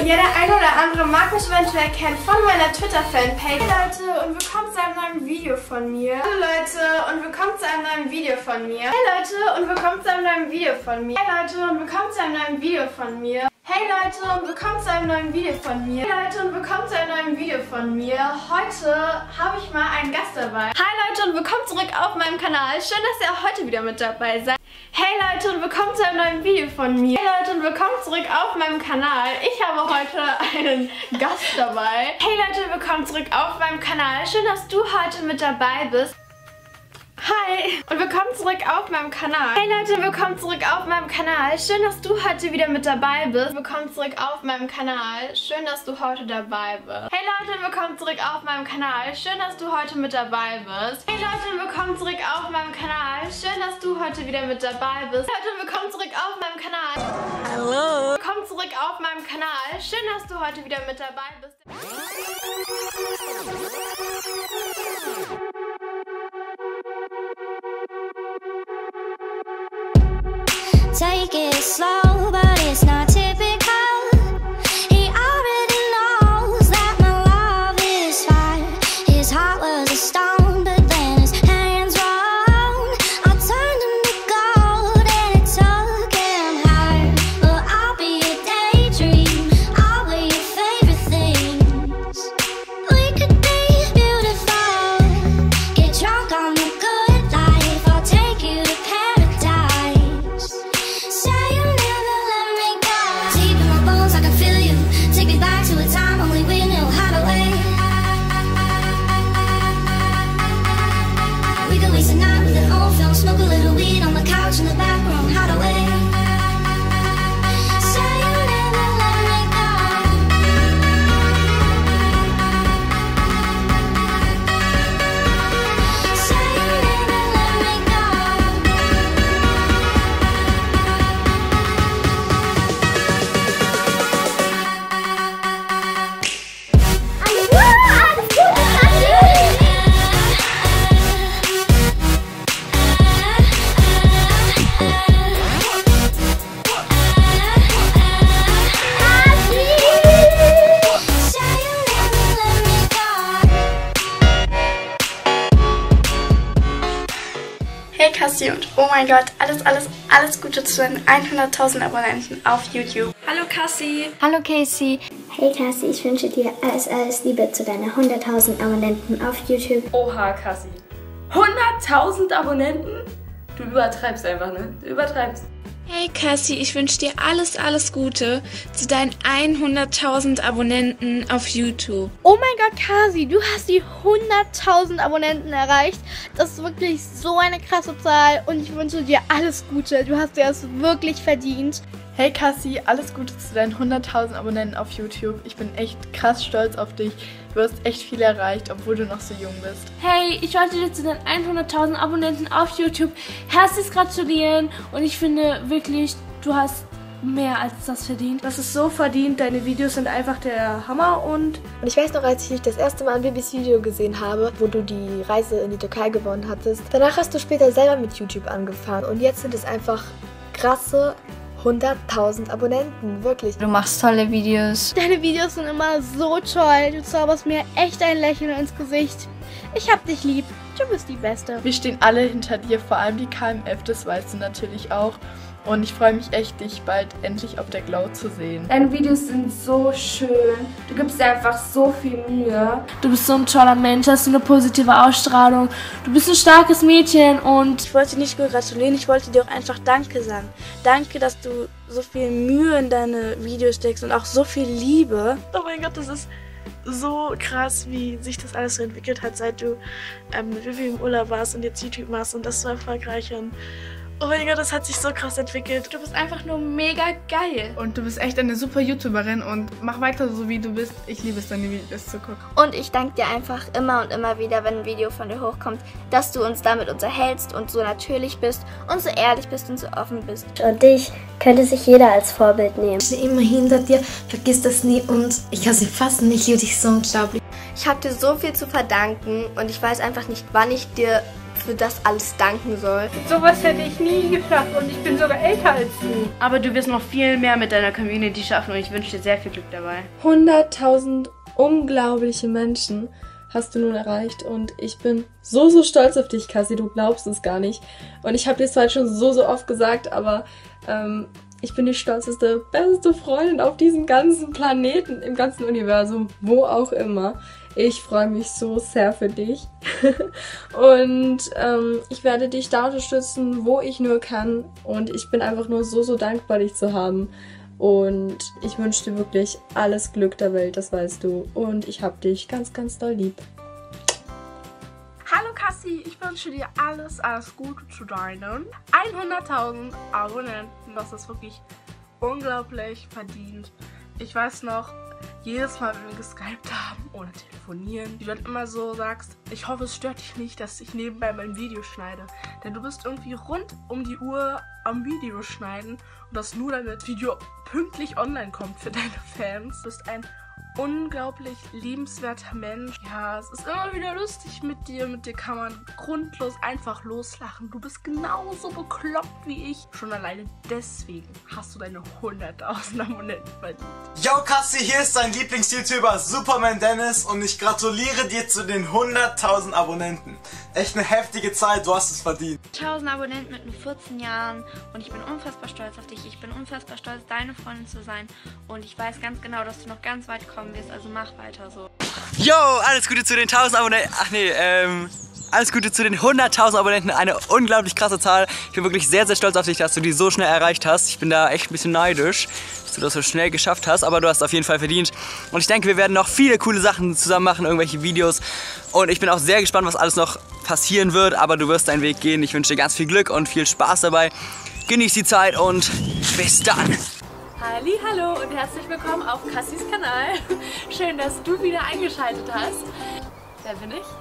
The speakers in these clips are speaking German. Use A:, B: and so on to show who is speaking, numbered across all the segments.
A: Ja, der eine oder andere mag mich eventuell kennen von meiner Twitter-Fanpage. Hey Leute, und willkommen zu einem neuen Video von mir. Hallo Leute, und willkommen zu einem neuen Video von mir. Hey Leute, und willkommen zu einem neuen Video von mir. Hey Leute, und willkommen zu einem neuen Video von mir. Hey Leute, und willkommen zu einem neuen Video von mir. Hey Leute, und willkommen zu einem neuen Video von mir. Heute habe ich mal einen Gast dabei. Hi Leute, und willkommen zurück auf meinem Kanal. Schön, dass ihr auch heute wieder mit dabei seid. Hey Leute, und willkommen zu einem neuen Video von mir. Hey Leute, und willkommen zurück auf meinem Kanal. Ich habe heute einen Gast dabei. Hey Leute, willkommen zurück auf meinem Kanal. Schön, dass du heute mit dabei bist. Hi und willkommen zurück auf meinem Kanal. Hey Leute, willkommen zurück auf meinem Kanal. Schön, dass du heute wieder mit dabei bist. Willkommen zurück auf meinem Kanal. Schön, dass du heute dabei bist. Hey Leute, willkommen zurück auf meinem Kanal. Schön, dass du heute mit dabei bist. Hey Leute, willkommen zurück auf meinem Kanal. Schön, dass du heute wieder mit dabei bist. Hey Leute, willkommen zurück auf meinem Kanal. Hallo. Willkommen zurück auf meinem Kanal. Schön, dass du heute wieder mit dabei bist.
B: Take it slow, but it's not typical. He already knows that my love is fire. His heart was a stone, but then his hands were on. I turned him to gold and it took him higher. Well, I'll be a daydream, I'll be your favorite things. We could be beautiful, get drunk on the good life. I'll take you to paradise. Say you'll never let me go. Deep in my bones, I can feel you. Take me back to a time only we knew how to wait. We could waste a night with an old film, smoke a little weed on the couch in the back room. How to wait. Say you'll never let me go. Say you'll never let me go.
C: Hey Cassie und oh mein Gott, alles Gute zu deinen 100.000 Abonnenten auf YouTube.
A: Hallo Cassie.
D: Hallo Casey.
B: Hey Cassie, ich wünsche dir alles Liebe zu deinen 100.000 Abonnenten auf YouTube.
E: Oha, Cassie. 100.000 Abonnenten? Du übertreibst einfach, ne? Du übertreibst.
F: Hey Cassie, ich wünsche dir alles Gute zu deinen 100.000 Abonnenten auf YouTube.
D: Oh mein Gott, Casey, du hast die 100.000 Abonnenten erreicht. Das ist wirklich so eine krasse Zahl und ich wünsche dir alles Gute. Du hast dir das wirklich verdient.
G: Hey Cassie, alles Gute zu deinen 100.000 Abonnenten auf YouTube. Ich bin echt krass stolz auf dich. Du hast echt viel erreicht, obwohl du noch so jung bist.
H: Hey, ich wollte dir zu den 100.000 Abonnenten auf YouTube herzlich gratulieren und ich finde wirklich, du hast mehr als das verdient.
A: Das ist so verdient, deine Videos sind einfach der Hammer und
I: ich weiß noch, als ich dich das erste Mal ein Bibis Video gesehen habe, wo du die Reise in die Türkei gewonnen hattest. Danach hast du später selber mit YouTube angefangen und jetzt sind es einfach krasse 100.000 Abonnenten, wirklich.
D: Du machst tolle Videos. Deine Videos sind immer so toll. Du zauberst mir echt ein Lächeln ins Gesicht. Ich hab dich lieb. Du bist die Beste.
G: Wir stehen alle hinter dir, vor allem die KMF, das weißt du natürlich auch. Und ich freue mich echt, dich bald endlich auf der Glow zu sehen.
H: Deine Videos sind so schön. Du gibst dir einfach so viel Mühe. Du bist so ein toller Mensch, hast eine positive Ausstrahlung. Du bist ein starkes Mädchen und
C: Ich wollte dir nicht nur gratulieren, ich wollte dir auch einfach Danke sagen. Danke, dass du so viel Mühe in deine Videos steckst und auch so viel Liebe. Oh mein Gott, das ist so krass, wie sich das alles so entwickelt hat, seit du mit Vivi im Urlaub warst und jetzt YouTube machst und das so erfolgreich und oh mein Gott, das hat sich so krass entwickelt.
A: du bist einfach nur mega geil.
G: Und du bist echt eine super YouTuberin und mach weiter so, wie du bist. Ich liebe es, deine Videos zu gucken.
D: Und ich danke dir einfach immer und immer wieder, wenn ein Video von dir hochkommt, dass du uns damit unterhältst und so natürlich bist und so ehrlich bist und so offen bist.
B: Und dich könnte sich jeder als Vorbild nehmen.
J: Ich stehe immer hinter dir, vergiss das nie und ich kann sie fassen, ich liebe dich so unglaublich.
I: Ich habe dir so viel zu verdanken und ich weiß einfach nicht, wann ich dir für das alles danken soll.
H: Sowas hätte ich nie geschafft und ich bin sogar älter als du.
C: Aber du wirst noch viel mehr mit deiner Community schaffen und ich wünsche dir sehr viel Glück dabei.
K: 100.000 unglaubliche Menschen hast du nun erreicht und ich bin so stolz auf dich, Cassie, du glaubst es gar nicht. Und ich habe dir zwar schon so oft gesagt, aber ich bin die stolzeste, beste Freundin auf diesem ganzen Planeten, im ganzen Universum, wo auch immer. Ich freue mich so sehr für dich und ich werde dich da unterstützen, wo ich nur kann und ich bin einfach nur so dankbar, dich zu haben und ich wünsche dir wirklich alles Glück der Welt, das weißt du und ich hab dich ganz doll lieb.
C: Hallo Cassie, ich wünsche dir alles Gute zu deinen 100.000 Abonnenten. Das ist wirklich unglaublich verdient. Ich weiß noch, jedes Mal, wenn wir geskypt haben oder telefonieren, wie du dann immer so sagst, ich hoffe, es stört dich nicht, dass ich nebenbei mein Video schneide. Denn du bist irgendwie rund um die Uhr am Video schneiden und das nur, damit das Video pünktlich online kommt für deine Fans. Du bist ein unglaublich liebenswerter Mensch. Ja, es ist immer wieder lustig mit dir. Mit dir kann man grundlos einfach loslachen. Du bist genauso bekloppt wie ich. Schon alleine deswegen hast du deine 100.000 Abonnenten verdient.
L: Yo Cassie, hier ist dein Lieblings-YouTuber Superman Dennis und ich gratuliere dir zu den 100.000 Abonnenten. Echt eine heftige Zeit, du hast es verdient.
F: 1000 Abonnenten mit nur 14 Jahren und ich bin unfassbar stolz auf dich. Ich bin unfassbar stolz, deine Freundin zu sein und ich weiß ganz genau, dass du noch ganz weit kommen wirst, also mach weiter so.
M: Yo, alles Gute zu den 1000 Abonnenten. Alles Gute zu den 100.000 Abonnenten. Eine unglaublich krasse Zahl. Ich bin wirklich sehr stolz auf dich, dass du die so schnell erreicht hast. Ich bin da echt ein bisschen neidisch, dass du das so schnell geschafft hast, aber du hast es auf jeden Fall verdient. Und ich denke, wir werden noch viele coole Sachen zusammen machen, irgendwelche Videos. Und ich bin auch sehr gespannt, was alles noch passieren wird, aber du wirst deinen Weg gehen. Ich wünsche dir ganz viel Glück und viel Spaß dabei. Genieß die Zeit und bis dann.
G: Hallo und herzlich willkommen auf Cassis Kanal. Schön, dass du wieder eingeschaltet hast. Wer bin ich?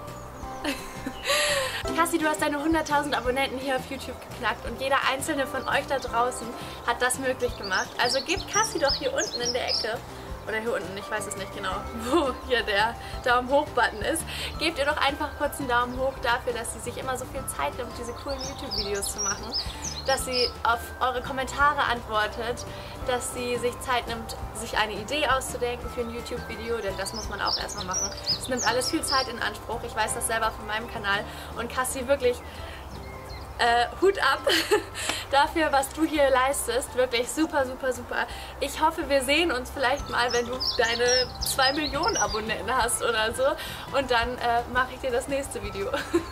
G: Cassie, du hast deine 100.000 Abonnenten hier auf YouTube geknackt und jeder einzelne von euch da draußen hat das möglich gemacht. Also gebt Cassie doch hier unten in der Ecke, oder hier unten, ich weiß es nicht genau, wo hier der Daumen hoch Button ist. Gebt ihr doch einfach kurz einen Daumen hoch dafür, dass sie sich immer so viel Zeit nimmt, diese coolen YouTube-Videos zu machen. Dass sie auf eure Kommentare antwortet, dass sie sich Zeit nimmt, sich eine Idee auszudenken für ein YouTube-Video, denn das muss man auch erstmal machen. Es nimmt alles viel Zeit in Anspruch, ich weiß das selber von meinem Kanal und Cassie, wirklich Hut ab dafür, was du hier leistest, wirklich super. Ich hoffe, wir sehen uns vielleicht mal, wenn du deine 2 Millionen Abonnenten hast oder so und dann mache ich dir das nächste Video.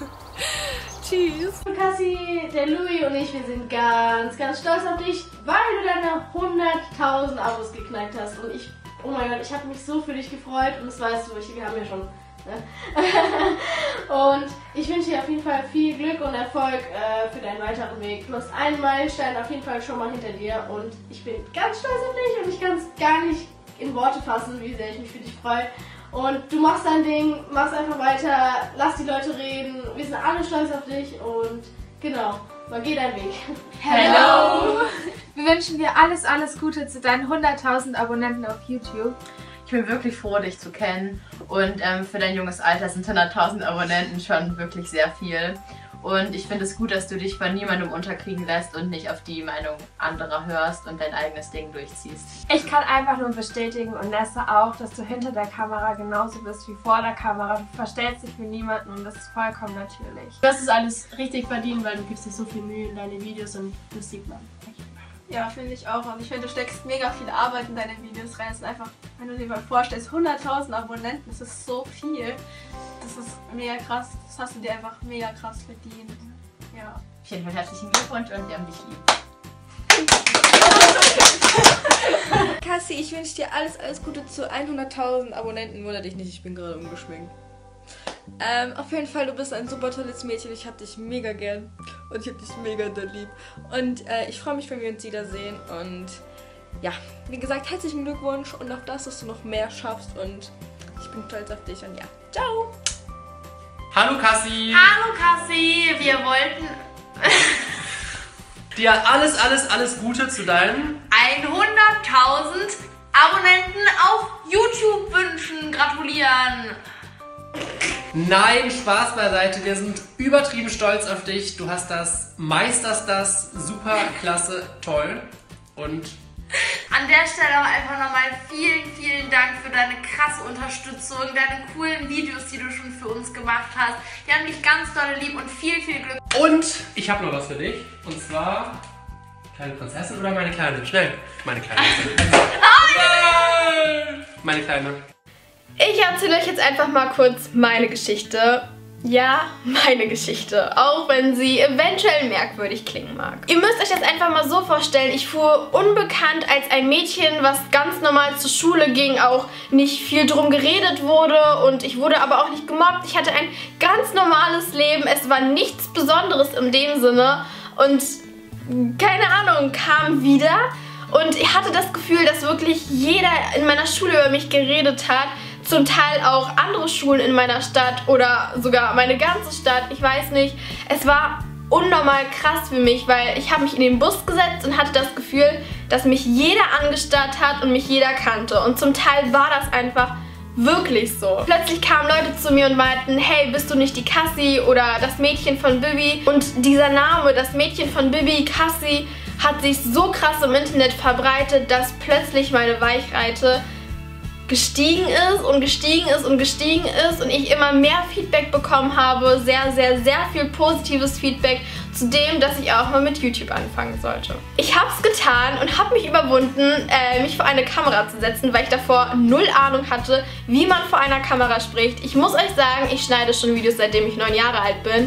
G: Tschüss.
D: Cassie, der Louis und ich, wir sind ganz stolz auf dich, weil du deine 100.000 Abos geknackt hast. Und ich, oh mein Gott, ich habe mich so für dich gefreut und das weißt du, wir haben ja schon. Ne? Und ich wünsche dir auf jeden Fall viel Glück und Erfolg für deinen weiteren Weg. Du hast einen Meilenstein auf jeden Fall schon mal hinter dir und ich bin ganz stolz auf dich und ich kann es gar nicht in Worte fassen, wie sehr ich mich für dich freue. Und du machst dein Ding, machst einfach weiter, lass die Leute reden, wir sind alle stolz auf dich und genau, mal geh deinen Weg.
A: Hello! Wir wünschen dir alles Gute zu deinen 100.000 Abonnenten auf YouTube.
G: Ich bin wirklich froh, dich zu kennen und für dein junges Alter sind 100.000 Abonnenten schon wirklich sehr viel. Und ich finde es gut, dass du dich von niemandem unterkriegen lässt und nicht auf die Meinung anderer hörst und dein eigenes Ding durchziehst.
A: Ich kann einfach nur bestätigen und Nessa auch, dass du hinter der Kamera genauso bist wie vor der Kamera. Du verstellst dich für niemanden und das ist vollkommen natürlich.
C: Du hast es alles richtig verdient, weil du gibst dir so viel Mühe in deine Videos und das sieht man.
A: Ja, finde ich auch. Und ich finde, du steckst mega viel Arbeit in deine Videos rein. Es ist einfach, wenn du dir mal vorstellst, 100.000 Abonnenten, das ist so viel. Das ist mega krass. Das hast du dir einfach mega krass verdient. Ja.
G: Auf jeden Fall herzlichen Glückwunsch und wir haben dich lieb.
K: Cassie, ich wünsche dir alles Gute zu 100.000 Abonnenten. Wunder dich nicht, ich bin gerade umgeschminkt. Auf jeden Fall, du bist ein super tolles Mädchen. Ich hab dich mega gern und ich hab dich mega doll lieb. Und ich freue mich, wenn wir uns wiedersehen. Und ja, wie gesagt, herzlichen Glückwunsch und auf das, dass du noch mehr schaffst. Und ich bin stolz auf dich und ja, ciao!
N: Hallo Cassie!
A: Hallo Cassie! Wir wollten
N: dir alles Gute zu deinen
A: 100.000 Abonnenten auf YouTube wünschen. Gratulieren!
N: Nein, Spaß beiseite. Wir sind übertrieben stolz auf dich. Du meisterst das. Super, klasse, toll. Und
F: an der Stelle auch einfach nochmal vielen, vielen Dank für deine krasse Unterstützung, deine coolen Videos, die du schon für uns gemacht hast. Wir haben dich ganz doll lieb und viel, viel Glück.
N: Und ich habe noch was für dich. Und zwar, kleine Prinzessin oder meine Kleine? Schnell. Meine Kleine. Meine Kleine.
A: Ich erzähle euch jetzt einfach mal kurz meine Geschichte. Ja, meine Geschichte, auch wenn sie eventuell merkwürdig klingen mag. Ihr müsst euch das einfach mal so vorstellen, ich fuhr unbekannt als ein Mädchen, was ganz normal zur Schule ging, auch nicht viel drum geredet wurde und ich wurde aber auch nicht gemobbt. Ich hatte ein ganz normales Leben, es war nichts Besonderes in dem Sinne und keine Ahnung, kam wieder und ich hatte das Gefühl, dass wirklich jeder in meiner Schule über mich geredet hat. Zum Teil auch andere Schulen in meiner Stadt oder sogar meine ganze Stadt, ich weiß nicht. Es war unnormal krass für mich, weil ich habe mich in den Bus gesetzt und hatte das Gefühl, dass mich jeder angestarrt hat und mich jeder kannte. Und zum Teil war das einfach wirklich so. Plötzlich kamen Leute zu mir und meinten, hey, bist du nicht die Cassie oder das Mädchen von Bibi? Und dieser Name, das Mädchen von Bibi, Cassie, hat sich so krass im Internet verbreitet, dass plötzlich meine Reichweite gestiegen ist und gestiegen ist und gestiegen ist und ich immer mehr Feedback bekommen habe, sehr, sehr, sehr viel positives Feedback zu dem, dass ich auch mal mit YouTube anfangen sollte. Ich habe es getan und habe mich überwunden, mich vor eine Kamera zu setzen, weil ich davor null Ahnung hatte, wie man vor einer Kamera spricht. Ich muss euch sagen, ich schneide schon Videos, seitdem ich 9 Jahre alt bin.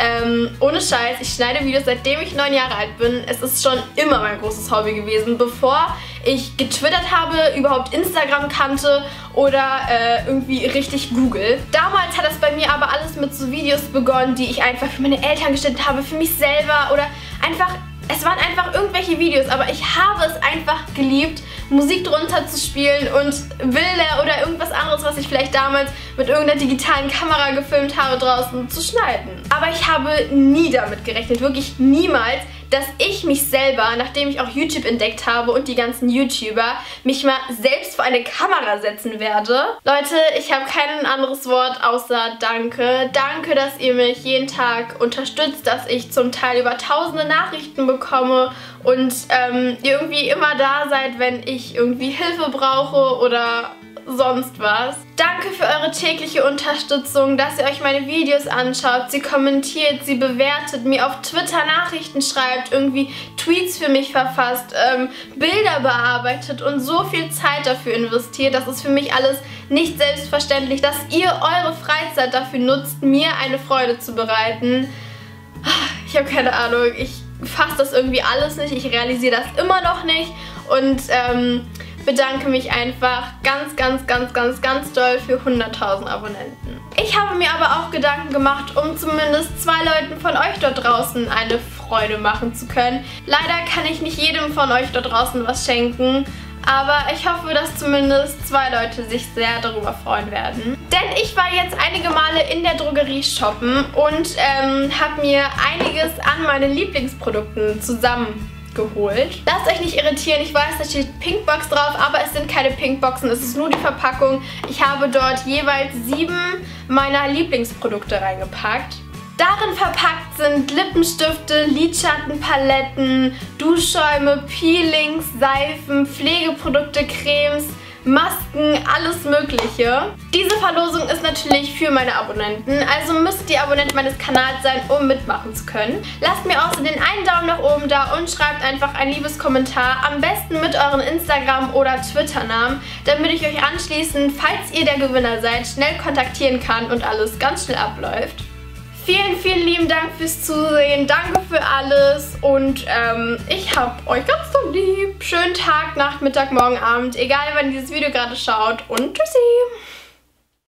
A: Ohne Scheiß, ich schneide Videos, seitdem ich 9 Jahre alt bin. Es ist schon immer mein großes Hobby gewesen, bevor ich getwittert habe, überhaupt Instagram kannte oder irgendwie richtig Google. Damals hat das bei mir aber alles mit so Videos begonnen, die ich einfach für meine Eltern geschnitten habe, für mich selber oder einfach, es waren einfach irgendwelche Videos, aber ich habe es einfach geliebt, Musik drunter zu spielen und Bilder oder irgendwas anderes, was ich vielleicht damals mit irgendeiner digitalen Kamera gefilmt habe, draußen zu schneiden. Aber ich habe nie damit gerechnet, wirklich niemals, dass ich mich selber, nachdem ich auch YouTube entdeckt habe und die ganzen YouTuber, mich mal selbst vor eine Kamera setzen werde. Leute, ich habe kein anderes Wort außer Danke. Danke, dass ihr mich jeden Tag unterstützt, dass ich zum Teil über tausende Nachrichten bekomme und ihr irgendwie immer da seid, wenn ich irgendwie Hilfe brauche oder sonst was. Danke für eure tägliche Unterstützung, dass ihr euch meine Videos anschaut, sie kommentiert, sie bewertet, mir auf Twitter Nachrichten schreibt, irgendwie Tweets für mich verfasst, Bilder bearbeitet und so viel Zeit dafür investiert. Das ist für mich alles nicht selbstverständlich, dass ihr eure Freizeit dafür nutzt, mir eine Freude zu bereiten. Ich habe keine Ahnung, ich fasse das irgendwie alles nicht, ich realisiere das immer noch nicht und bedanke mich einfach ganz, ganz, ganz, ganz, ganz doll für 100.000 Abonnenten. Ich habe mir aber auch Gedanken gemacht, um zumindest 2 Leuten von euch dort draußen eine Freude machen zu können. Leider kann ich nicht jedem von euch dort draußen was schenken, aber ich hoffe, dass zumindest 2 Leute sich sehr darüber freuen werden. Denn ich war jetzt einige Male in der Drogerie shoppen und habe mir einiges an meinen Lieblingsprodukten zusammengeholt. Lasst euch nicht irritieren, ich weiß, da steht Pinkbox drauf, aber es sind keine Pinkboxen, es ist nur die Verpackung. Ich habe dort jeweils 7 meiner Lieblingsprodukte reingepackt. Darin verpackt sind Lippenstifte, Lidschattenpaletten, Duschschäume, Peelings, Seifen, Pflegeprodukte, Cremes, Masken, alles mögliche. Diese Verlosung ist natürlich für meine Abonnenten, also müsst ihr Abonnent meines Kanals sein, um mitmachen zu können. Lasst mir außerdem einen Daumen nach oben da und schreibt einfach ein liebes Kommentar, am besten mit euren Instagram- oder Twitter-Namen, damit ich euch anschließend, falls ihr der Gewinner seid, schnell kontaktieren kann und alles ganz schnell abläuft. Vielen, vielen lieben Dank fürs Zusehen, danke für alles und ich hab euch ganz so lieb. Schönen Tag, Nacht, Mittag, Morgen, Abend, egal wann ihr dieses Video gerade schaut und tschüssi!